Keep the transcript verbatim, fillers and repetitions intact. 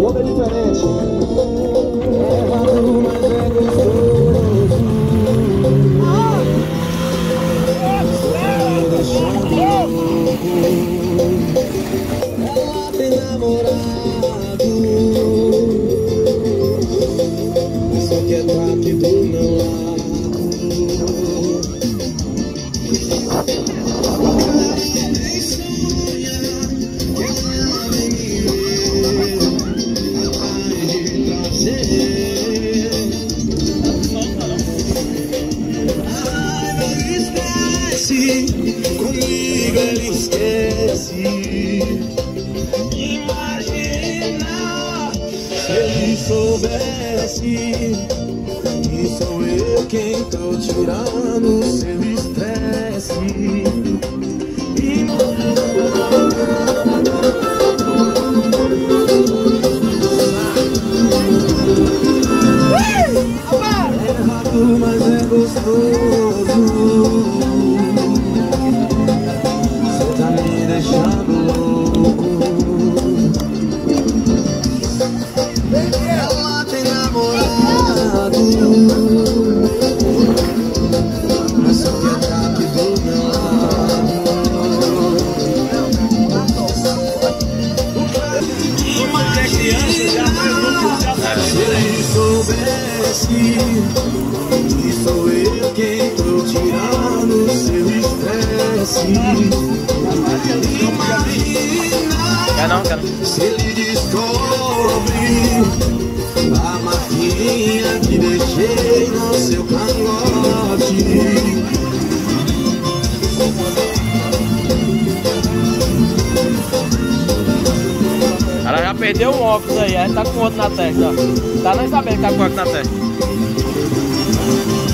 Todo é diferente. É errado, mas é gostoso. Me deixando louco. Ela tem namorado, só quer estar aqui do meu lado. Comigo ele esquece. Imagina se ele soubesse que sou eu quem tô tirando seu estresse. É errado, mas é gostoso. Deixando louco. Ela tem namorado, mas só quer estar aqui do meu lado. Se ele soubesse que sou eu quem tô tirando seu estresse. Quer não, quer não. Se ele descobre a marquinha que deixei no seu cangote. Ela já perdeu um óculos aí, aí tá com outro na testa, ó. Tá nem sabendo que tá com outro na testa.